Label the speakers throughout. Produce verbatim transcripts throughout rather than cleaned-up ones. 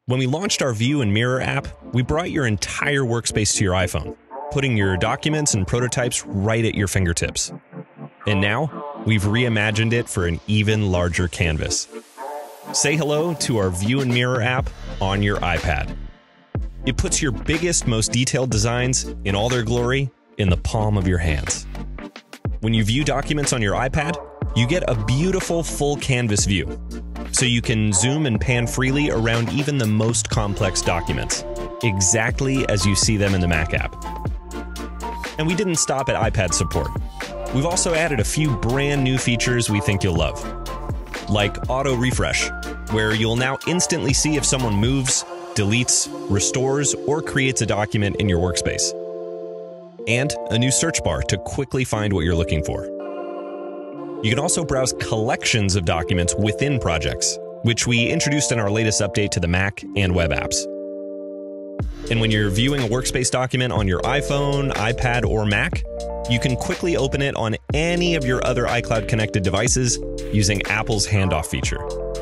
Speaker 1: When we launched our View and Mirror app, we brought your entire workspace to your iPhone, putting your documents and prototypes right at your fingertips. And now, we've reimagined it for an even larger canvas. Say hello to our View and Mirror app on your iPad. It puts your biggest, most detailed designs in all their glory in the palm of your hands. When you view documents on your iPad, you get a beautiful full canvas view, so you can zoom and pan freely around even the most complex documents, exactly as you see them in the Mac app. And we didn't stop at iPad support. We've also added a few brand new features we think you'll love, like auto refresh, where you'll now instantly see if someone moves, deletes, restores, or creates a document in your workspace. And a new search bar to quickly find what you're looking for. You can also browse collections of documents within projects, which we introduced in our latest update to the Mac and web apps. And when you're viewing a workspace document on your iPhone, iPad, or Mac, you can quickly open it on any of your other iCloud connected devices using Apple's handoff feature.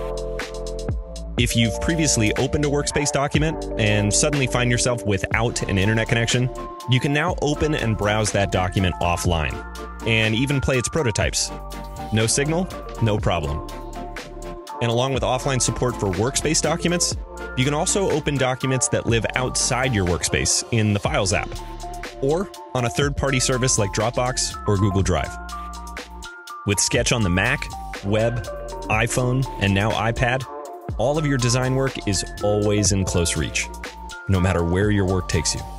Speaker 1: If you've previously opened a workspace document and suddenly find yourself without an internet connection, you can now open and browse that document offline, and even play its prototypes. No signal? No problem. And along with offline support for workspace documents, you can also open documents that live outside your workspace in the Files app, or on a third-party service like Dropbox or Google Drive. With Sketch on the Mac, web, iPhone, and now iPad, all of your design work is always in close reach, no matter where your work takes you.